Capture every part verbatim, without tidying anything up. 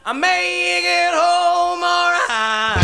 I make it home alright.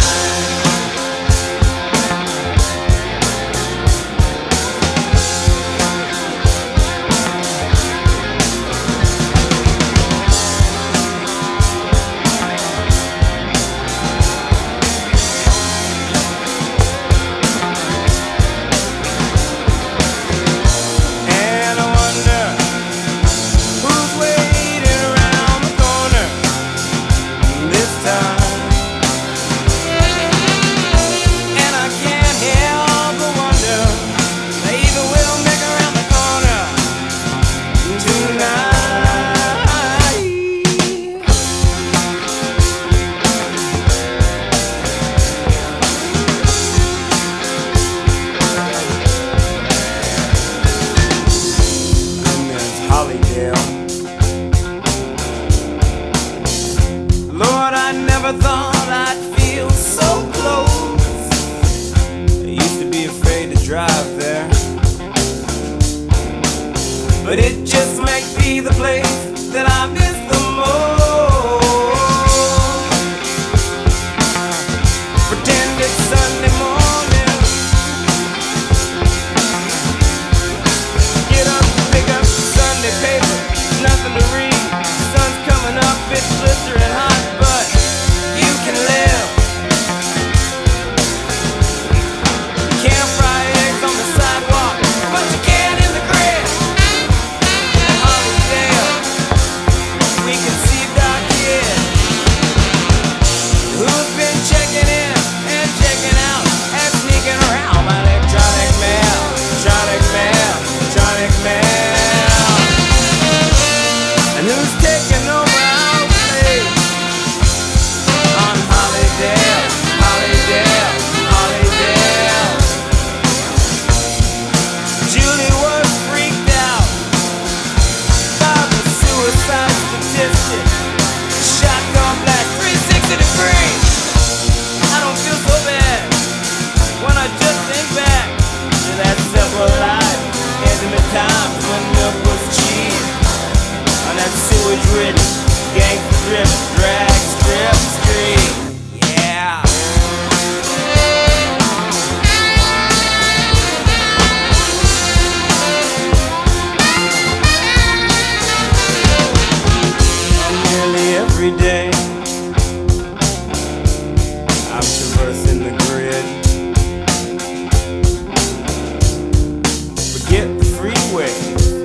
Lord, I never thought I'd feel so close. I used to be afraid to drive there, but it just might be the place that I miss the most. Pretend it's Sunday morning, get up, pick up the Sunday paper, nothing to read. Sun's coming up, it's blistering hot, but you can live. You can't fry eggs on the sidewalk, but you can in the grid. At Hollydale, we can see DistroKid, who's been checking in and checking out and sneaking around my electronic mail, electronic mail, electronic mail, and who's taking over our place on Hollydale, Hollydale, Hollydale. Julie was freaked out by the suicide statistic. Shotgun blast, three sixty degrees. I don't feel so bad when I just think back to that simple life, intimate times when milk was cheap on that sewage-ridden, gangster-driven, drag strip street. Yeah. Nearly every day I'm traversing the grid. Forget the freeway,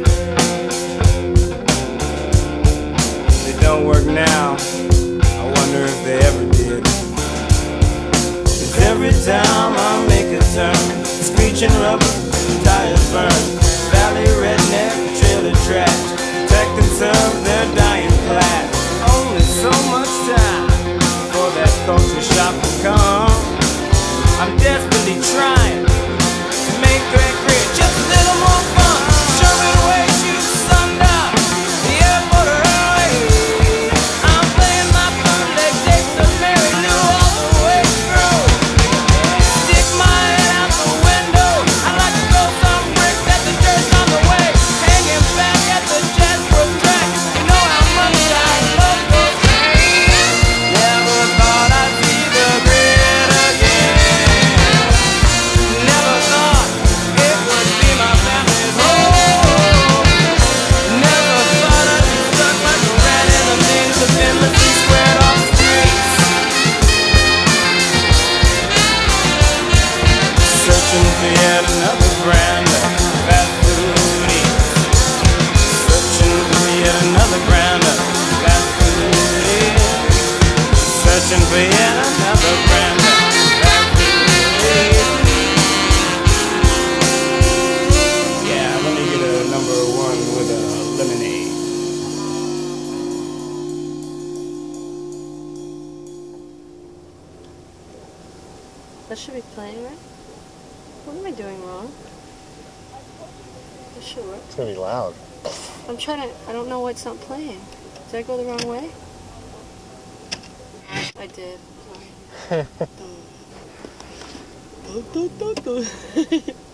they don't work now. I wonder if they ever did. 'Cause every time I make a turn, screeching rubber, tires burn. Valley redneck, trailer trash, protect and serve their dying class. Only so much time before that culture shock will come. I'm desperately trying to make that grid just a little more fun. Shoving away, shoot the sun down, the airport early. I'm playing my bootleg tapes of Mary Lou all the way through. Stick my head out the window, I like to throw some bricks at the dirt on the way. Hanging back at the Jasper track, you know how much I love those trains. Never thought I'd see the grid again. Never thought it would be my family's home. Never thought I'd be stuck like a rat in the maze of endlessly squared off streets. Searching for yet another brand of fast food eats. Searching for yet another brand of fast food eats. Searching for yet another brand of fast food eats. Yeah, let me get a number one with a lemonade. That should be playing, right? What am I doing wrong? This should work. It's gonna be loud. I'm trying to, I don't know why it's not playing. Did I go the wrong way? I did. Sorry.